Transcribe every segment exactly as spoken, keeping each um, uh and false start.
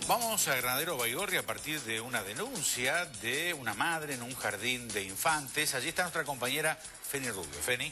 Vamos a Granadero Baigorria a partir de una denuncia de una madre en un jardín de infantes. Allí está nuestra compañera Feni Rubio. Feni.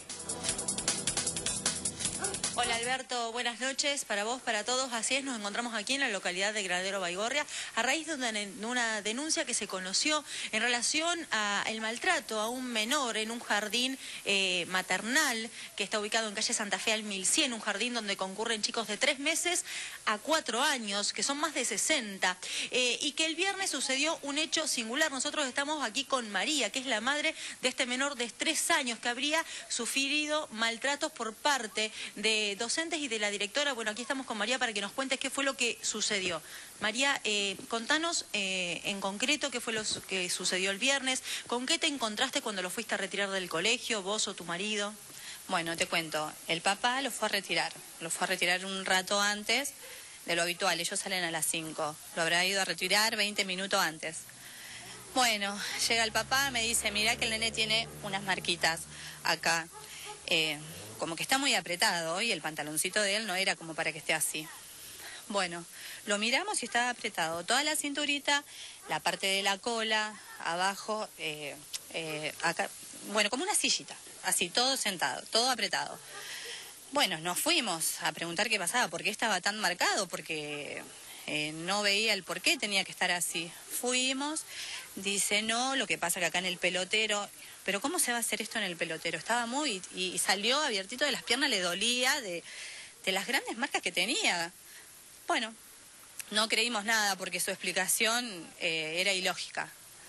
Hola Alberto, buenas noches para vos, para todos. Así es, nos encontramos aquí en la localidad de Granadero Baigorria a raíz de una, de una denuncia que se conoció en relación al maltrato a un menor en un jardín eh, maternal que está ubicado en calle Santa Fe al mil cien, un jardín donde concurren chicos de tres meses a cuatro años, que son más de sesenta, eh, y que el viernes sucedió un hecho singular. Nosotros estamos aquí con María, que es la madre de este menor de tres años que habría sufrido maltratos por parte de docentes y de la directora. Bueno, aquí estamos con María para que nos cuentes qué fue lo que sucedió. María, eh, contanos eh, en concreto qué fue lo que sucedió el viernes, con qué te encontraste cuando lo fuiste a retirar del colegio, vos o tu marido. Bueno, te cuento, el papá lo fue a retirar, lo fue a retirar un rato antes de lo habitual, ellos salen a las cinco, lo habrá ido a retirar veinte minutos antes. Bueno, llega el papá, me dice, mira que el nene tiene unas marquitas acá, eh, como que está muy apretado y el pantaloncito de él no era como para que esté así. Bueno, lo miramos y estaba apretado, toda la cinturita, la parte de la cola, abajo, eh, eh, acá, bueno, como una sillita, así, todo sentado, todo apretado. Bueno, nos fuimos a preguntar qué pasaba, por qué estaba tan marcado, porque eh, no veía el por qué tenía que estar así. Fuimos, dice, no, lo que pasa que acá en el pelotero, pero ¿cómo se va a hacer esto en el pelotero? Estaba muy, y, y salió abiertito de las piernas, le dolía de, de las grandes marcas que tenía. Bueno, no creímos nada porque su explicación eh, era ilógica.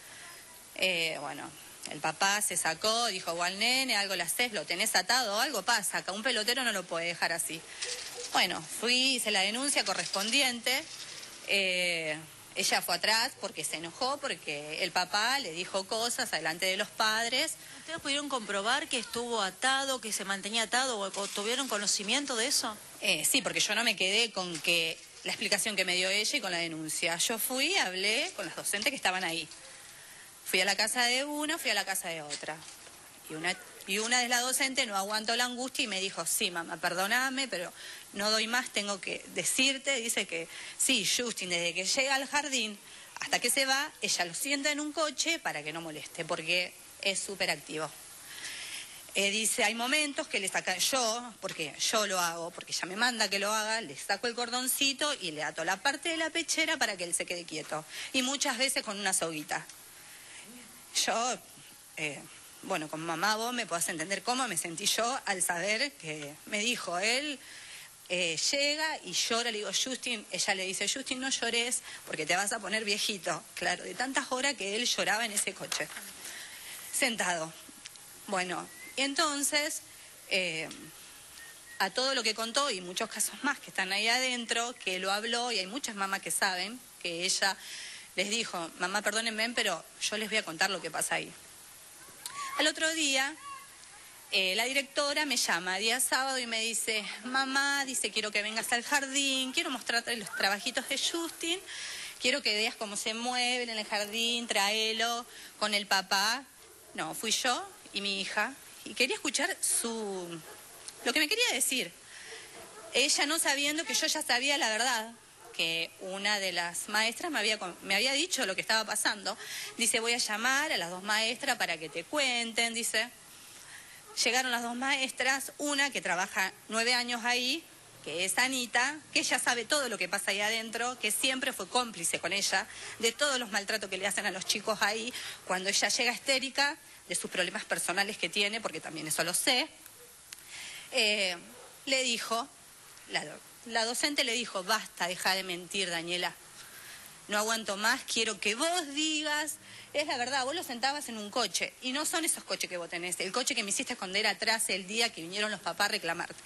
Eh, bueno... El papá se sacó, dijo, igual nene, algo le haces, lo tenés atado, algo pasa, acá un pelotero no lo puede dejar así. Bueno, fui, hice la denuncia correspondiente, eh, ella fue atrás porque se enojó, porque el papá le dijo cosas delante de los padres. ¿Ustedes pudieron comprobar que estuvo atado, que se mantenía atado, o, o tuvieron conocimiento de eso? Eh, sí, porque yo no me quedé con que la explicación que me dio ella y con la denuncia. Yo fui, hablé con las docentes que estaban ahí. Fui a la casa de una, fui a la casa de otra. Y una, y una de las docentes no aguantó la angustia y me dijo, sí, mamá, perdóname, pero no doy más, tengo que decirte. Dice que sí, Justin, desde que llega al jardín hasta que se va, ella lo sienta en un coche para que no moleste, porque es súper activo. Eh, dice, hay momentos que le saca yo, porque yo lo hago, porque ella me manda que lo haga, le saco el cordoncito y le ato la parte de la pechera para que él se quede quieto. Y muchas veces con una soguita. Yo, eh, bueno, como mamá vos me podés entender cómo me sentí yo al saber que me dijo él, eh, llega y llora, le digo, Justin, ella le dice, Justin, no llores porque te vas a poner viejito. Claro, de tantas horas que él lloraba en ese coche, sentado. Bueno, entonces, eh, a todo lo que contó y muchos casos más que están ahí adentro, que lo habló y hay muchas mamás que saben que ella... Les dijo, mamá, perdónenme, pero yo les voy a contar lo que pasa ahí. Al otro día, eh, la directora me llama, día sábado, y me dice, mamá, dice, quiero que vengas al jardín, quiero mostrarte los trabajitos de Justin, quiero que veas cómo se mueven en el jardín, tráelo con el papá. No, fui yo y mi hija, y quería escuchar su lo que me quería decir. Ella no sabiendo que yo ya sabía la verdad, que una de las maestras me había, me había dicho lo que estaba pasando. Dice, voy a llamar a las dos maestras para que te cuenten, dice. Llegaron las dos maestras, una que trabaja nueve años ahí, que es Anita, que ella sabe todo lo que pasa ahí adentro, que siempre fue cómplice con ella de todos los maltratos que le hacen a los chicos ahí, cuando ella llega histérica, de sus problemas personales que tiene, porque también eso lo sé. Eh, le dijo, la La docente le dijo, basta, deja de mentir, Daniela. No aguanto más, quiero que vos digas. Es la verdad, vos lo sentabas en un coche. Y no son esos coches que vos tenés. El coche que me hiciste esconder atrás el día que vinieron los papás a reclamarte.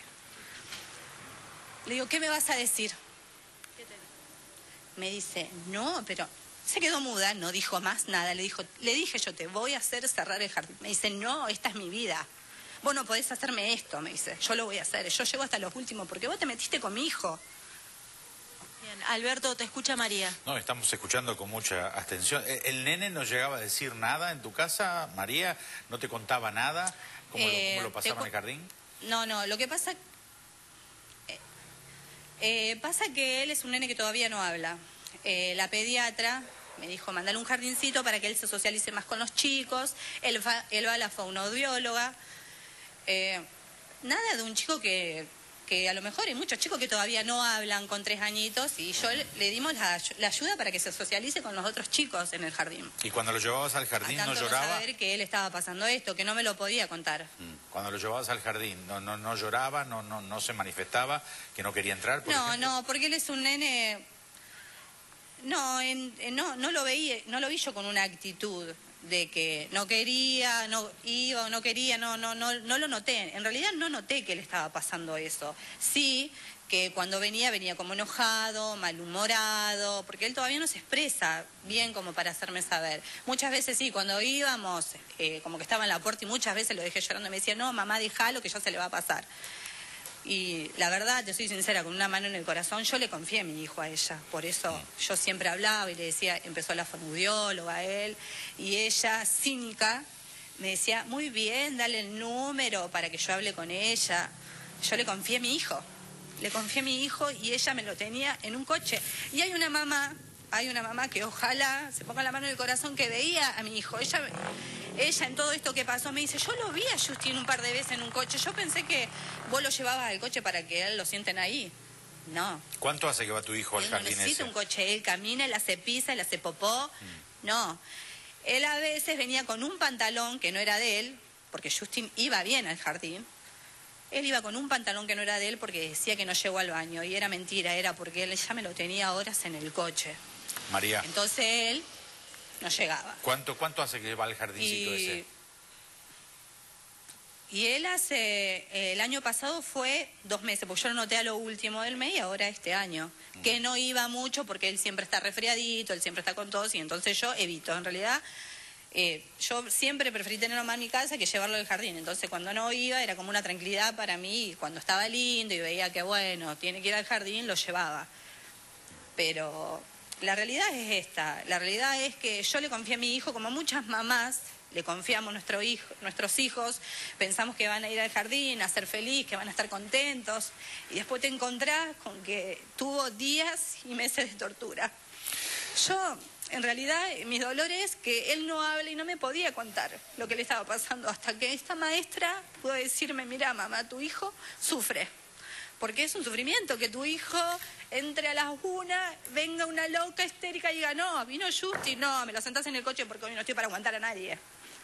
Le digo, ¿qué me vas a decir? ¿Qué te... Me dice, no, pero... Se quedó muda, no dijo más nada. Le dijo, le dije yo, te voy a hacer cerrar el jardín. Me dice, no, esta es mi vida. Vos no podés hacerme esto, me dice. Yo lo voy a hacer. Yo llego hasta los últimos porque vos te metiste con mi hijo. Bien, Alberto, te escucha María. No, estamos escuchando con mucha atención. ¿El nene no llegaba a decir nada en tu casa, María? ¿No te contaba nada? ¿Cómo, eh, lo, cómo lo pasaron en el jardín? No, no, lo que pasa... Eh, eh, pasa que él es un nene que todavía no habla. eh, la pediatra me dijo, mandale un jardincito para que él se socialice más con los chicos. Él va, él va a la faunoaudióloga. Eh, nada de un chico que, que a lo mejor hay muchos chicos que todavía no hablan con tres añitos y yo le, le dimos la, la ayuda para que se socialice con los otros chicos en el jardín. ¿Y cuando lo llevabas al jardín no lloraba? No saber que él estaba pasando esto, que no me lo podía contar. Cuando lo llevabas al jardín, ¿no, no, no lloraba, no, no, no se manifestaba, que no quería entrar? Por no, ejemplo? no, porque él es un nene... No, en, en, no, no lo veía, no lo vi yo con una actitud de que no quería, no iba o no quería, no, no, no, no lo noté. En realidad no noté que le estaba pasando eso. Sí, que cuando venía, venía como enojado, malhumorado, porque él todavía no se expresa bien como para hacerme saber. Muchas veces sí, cuando íbamos, eh, como que estaba en la puerta y muchas veces lo dejé llorando y me decía, no, mamá, déjalo que ya se le va a pasar. Y la verdad, te soy sincera, con una mano en el corazón, yo le confié a mi hijo a ella. Por eso yo siempre hablaba y le decía, empezó la fonoaudióloga a él, y ella, cínica, me decía, muy bien, dale el número para que yo hable con ella. Yo le confié a mi hijo, le confié a mi hijo y ella me lo tenía en un coche. Y hay una mamá, hay una mamá que ojalá se ponga la mano en el corazón, que veía a mi hijo. Ella... Ella en todo esto que pasó me dice, yo lo vi a Justin un par de veces en un coche, yo pensé que vos lo llevabas al coche para que él lo sienten ahí. No. ¿Cuánto hace que va tu hijo al él jardín no necesita ese? un coche, él camina, él hace pisa, él hace popó. Mm. No. Él a veces venía con un pantalón que no era de él, porque Justin iba bien al jardín. Él iba con un pantalón que no era de él porque decía que no llegó al baño, y era mentira, era porque él ya me lo tenía horas en el coche. María. Entonces él... no llegaba. ¿Cuánto, cuánto hace que va al jardincito y, ese? Y él hace, el año pasado fue dos meses, porque yo lo noté a lo último del mes y ahora este año. Mm. Que no iba mucho porque él siempre está resfriadito, él siempre está con tos y entonces yo evito. En realidad, eh, yo siempre preferí tenerlo más en mi casa que llevarlo al jardín. Entonces cuando no iba era como una tranquilidad para mí. Cuando estaba lindo y veía que bueno, tiene que ir al jardín, lo llevaba. Pero... la realidad es esta, la realidad es que yo le confié a mi hijo, como muchas mamás, le confiamos nuestro hijo, nuestros hijos, pensamos que van a ir al jardín, a ser feliz, que van a estar contentos, y después te encontrás con que tuvo días y meses de tortura. Yo, en realidad, mi dolor es que él no habla y no me podía contar lo que le estaba pasando, hasta que esta maestra pudo decirme, mira mamá, tu hijo sufre. Porque es un sufrimiento que tu hijo entre a las una, venga una loca histérica y diga, no, vino Justin, no, me lo sentás en el coche porque hoy no estoy para aguantar a nadie.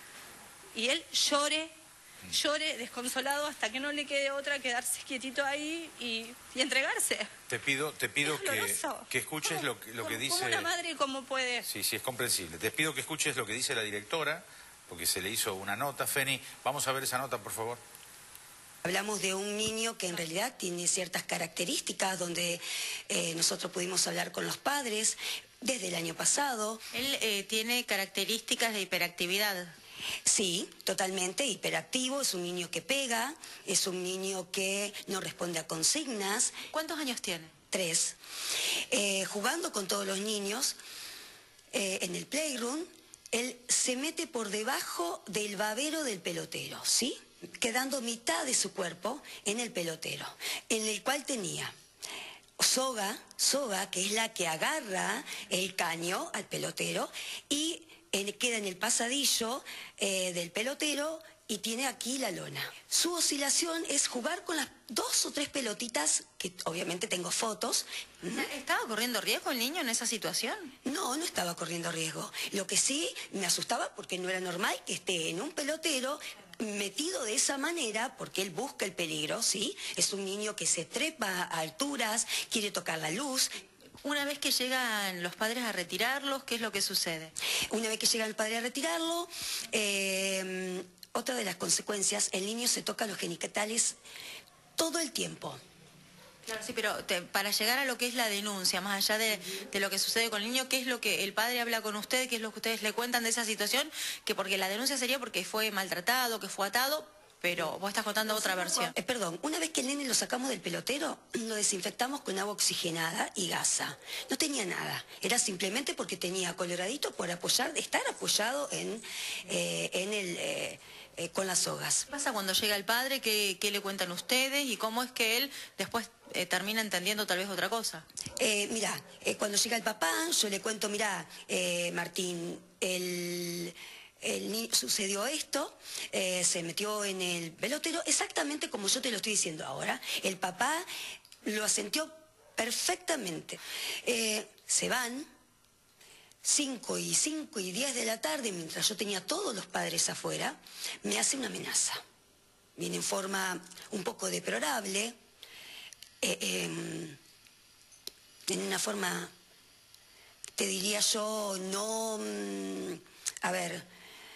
Y él llore, llore desconsolado hasta que no le quede otra que quedarse quietito ahí y, y entregarse. Te pido, te pido que, que escuches ¿Cómo, lo, que, lo que dice... ¿Cómo una madre cómo puede? Sí, sí, es comprensible. Te pido que escuches lo que dice la directora, porque se le hizo una nota. Feni, vamos a ver esa nota, por favor. Hablamos de un niño que en realidad tiene ciertas características donde eh, nosotros pudimos hablar con los padres desde el año pasado. Él eh, tiene características de hiperactividad. Sí, totalmente hiperactivo, es un niño que pega, es un niño que no responde a consignas. ¿Cuántos años tiene? Tres. Eh, jugando con todos los niños eh, en el playroom, él se mete por debajo del babero del pelotero, ¿sí? Quedando mitad de su cuerpo en el pelotero, en el cual tenía soga, soga, que es la que agarra el caño al pelotero, y en, queda en el pasadillo eh, del pelotero y tiene aquí la lona. Su oscilación es jugar con las dos o tres pelotitas, que obviamente tengo fotos. ¿Estaba corriendo riesgo el niño en esa situación? No, no estaba corriendo riesgo. Lo que sí me asustaba porque no era normal que esté en un pelotero metido de esa manera, porque él busca el peligro, ¿sí? Es un niño que se trepa a alturas, quiere tocar la luz. Una vez que llegan los padres a retirarlos, ¿qué es lo que sucede? Una vez que llega el padre a retirarlo, eh, otra de las consecuencias, el niño se toca los genitales todo el tiempo. Claro, sí, pero te, para llegar a lo que es la denuncia, más allá de, de lo que sucede con el niño, ¿qué es lo que el padre habla con usted? ¿Qué es lo que ustedes le cuentan de esa situación? Que porque la denuncia sería porque fue maltratado, que fue atado, pero vos estás contando otra versión. Eh, perdón, una vez que el nene lo sacamos del pelotero, lo desinfectamos con agua oxigenada y gasa. No tenía nada, era simplemente porque tenía coloradito por apoyar, estar apoyado en, eh, en el... Eh, eh, con las sogas. ¿Qué pasa cuando llega el padre? ¿Qué, qué le cuentan ustedes? ¿Y cómo es que él después eh, termina entendiendo tal vez otra cosa? Eh, mira, eh, cuando llega el papá, yo le cuento, mira, eh, Martín, el... El, sucedió esto, eh, se metió en el pelotero, exactamente como yo te lo estoy diciendo ahora. El papá lo asintió perfectamente. Eh, se van, cinco y cinco y diez de la tarde, mientras yo tenía todos los padres afuera, me hace una amenaza. Viene en forma un poco deplorable, eh, eh, en una forma, te diría yo, no... A ver...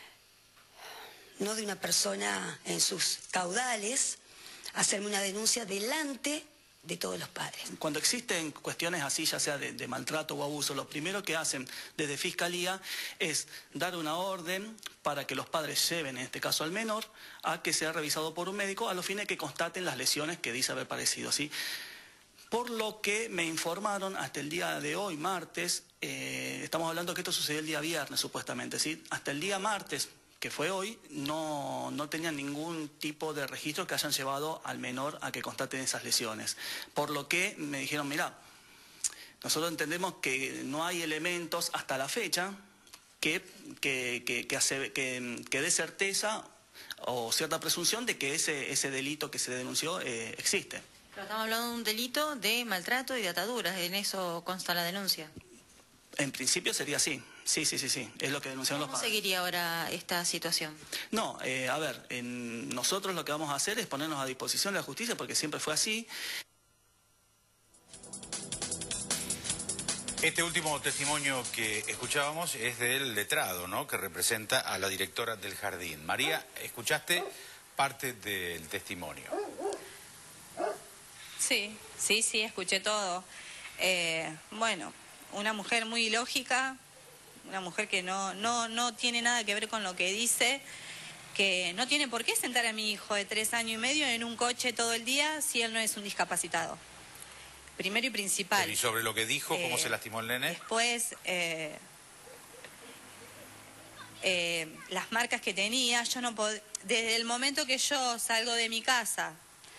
no de una persona en sus caudales, hacerme una denuncia delante de todos los padres. Cuando existen cuestiones así, ya sea de, de maltrato o abuso, lo primero que hacen desde Fiscalía es dar una orden para que los padres lleven, en este caso al menor, a que sea revisado por un médico a los fines de que constaten las lesiones que dice haber padecido, ¿sí? Por lo que me informaron hasta el día de hoy, martes, eh, estamos hablando que esto sucedió el día viernes supuestamente, ¿sí? Hasta el día martes, que fue hoy, no, no tenían ningún tipo de registro que hayan llevado al menor a que constaten esas lesiones. Por lo que me dijeron, mira, nosotros entendemos que no hay elementos hasta la fecha que, que, que, que, hace, que, que dé certeza o cierta presunción de que ese, ese delito que se denunció eh, existe. Pero estamos hablando de un delito de maltrato y de ataduras, en eso consta la denuncia. En principio sería así. Sí, sí, sí, sí, es lo que denunciaron los padres. padres. ¿Cómo seguiría ahora esta situación? No, eh, a ver, en, nosotros lo que vamos a hacer es ponernos a disposición de la justicia porque siempre fue así. Este último testimonio que escuchábamos es del letrado, ¿no?, que representa a la directora del jardín. María, ¿escuchaste parte del testimonio? Sí, sí, sí, escuché todo. Eh, bueno, una mujer muy lógica, una mujer que no, no, no tiene nada que ver con lo que dice, que no tiene por qué sentar a mi hijo de tres años y medio en un coche todo el día si él no es un discapacitado. Primero y principal. ¿Y sobre lo que dijo, cómo eh, se lastimó el nene? Después, eh, eh, las marcas que tenía, yo no pod... desde el momento que yo salgo de mi casa,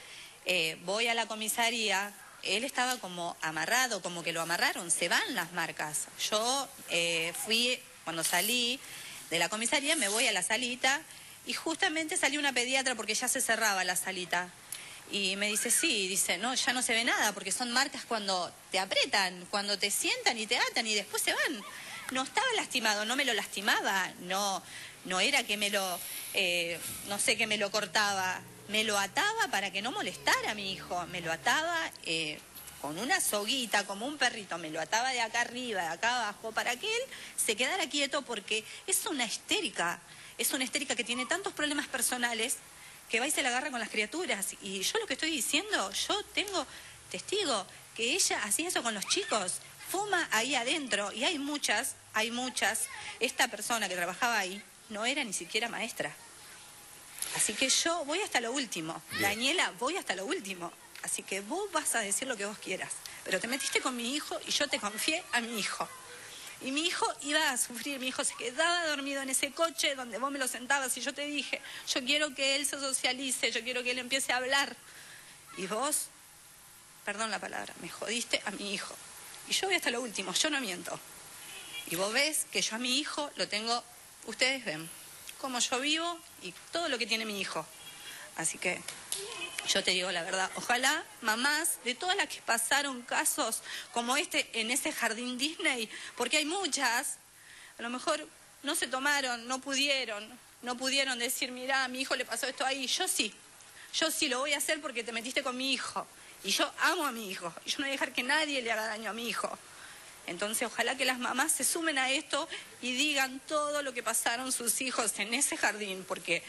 eh, voy a la comisaría, él estaba como amarrado, como que lo amarraron, se van las marcas. Yo eh, fui, cuando salí de la comisaría, me voy a la salita y justamente salió una pediatra porque ya se cerraba la salita. Y me dice, sí, dice, no, ya no se ve nada porque son marcas cuando te apretan, cuando te sientan y te atan y después se van. No estaba lastimado, no me lo lastimaba, no, no era que me lo, eh, no sé, que me lo cortaba. Me lo ataba para que no molestara a mi hijo, me lo ataba eh, con una soguita, como un perrito, me lo ataba de acá arriba, de acá abajo, para que él se quedara quieto porque es una histérica, es una histérica que tiene tantos problemas personales que va y se la agarra con las criaturas. Y yo lo que estoy diciendo, yo tengo testigo que ella hacía eso con los chicos, fuma ahí adentro, y hay muchas, hay muchas, esta persona que trabajaba ahí no era ni siquiera maestra. Así que yo voy hasta lo último. Bien. Daniela, voy hasta lo último. Así que vos vas a decir lo que vos quieras. Pero te metiste con mi hijo y yo te confié a mi hijo. Y mi hijo iba a sufrir. Mi hijo se quedaba dormido en ese coche donde vos me lo sentabas y yo te dije, yo quiero que él se socialice, yo quiero que él empiece a hablar. Y vos, perdón la palabra, me jodiste a mi hijo. Y yo voy hasta lo último, yo no miento. Y vos ves que yo a mi hijo lo tengo, ustedes ven cómo yo vivo y todo lo que tiene mi hijo. Así que yo te digo la verdad, ojalá mamás de todas las que pasaron casos como este en ese jardín Disney, porque hay muchas, a lo mejor no se tomaron, no pudieron, no pudieron decir, mirá, a mi hijo le pasó esto ahí. Yo sí, yo sí lo voy a hacer porque te metiste con mi hijo. Y yo amo a mi hijo, y yo no voy a dejar que nadie le haga daño a mi hijo. Entonces, ojalá que las mamás se sumen a esto y digan todo lo que pasaron sus hijos en ese jardín, porque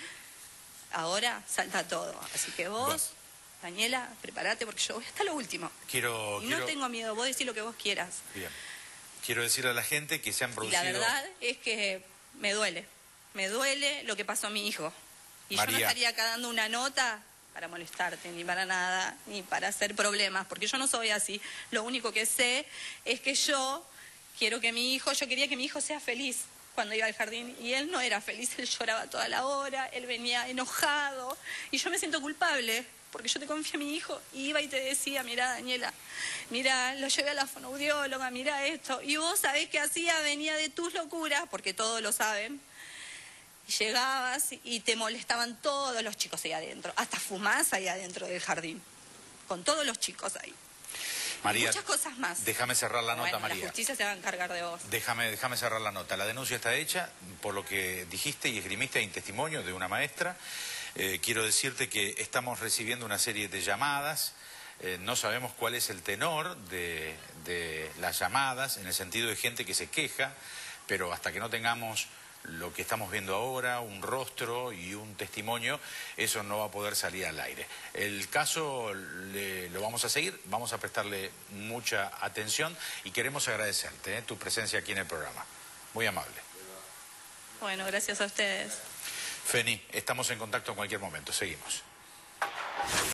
ahora salta todo. Así que vos, bueno, Daniela, prepárate porque yo voy hasta lo último. Quiero, y quiero... no tengo miedo, vos decís lo que vos quieras. Bien. Quiero decirle a la gente que se han producido... Y la verdad es que me duele, me duele lo que pasó a mi hijo. Y María, yo no estaría acá dando una nota para molestarte, ni para nada, ni para hacer problemas, porque yo no soy así. Lo único que sé es que yo quiero que mi hijo, yo quería que mi hijo sea feliz, cuando iba al jardín, y él no era feliz, él lloraba toda la hora, él venía enojado, y yo me siento culpable, porque yo te confié a mi hijo, y iba y te decía, mira Daniela, mira, lo llevé a la fonoaudióloga, mira esto, y vos sabés qué hacía, venía de tus locuras, porque todos lo saben, y llegabas y te molestaban todos los chicos ahí adentro, hasta fumás ahí adentro del jardín, con todos los chicos ahí. María, muchas cosas más. Déjame cerrar la nota, bueno, María. La justicia se va a encargar de vos. Déjame, déjame cerrar la nota. La denuncia está hecha por lo que dijiste y esgrimiste en testimonio de una maestra. Eh, quiero decirte que estamos recibiendo una serie de llamadas. Eh, no sabemos cuál es el tenor de, de las llamadas, en el sentido de gente que se queja, pero hasta que no tengamos lo que estamos viendo ahora, un rostro y un testimonio, eso no va a poder salir al aire. El caso le, lo vamos a seguir, vamos a prestarle mucha atención y queremos agradecerte eh, tu presencia aquí en el programa. Muy amable. Bueno, gracias a ustedes. Feni, estamos en contacto en cualquier momento. Seguimos.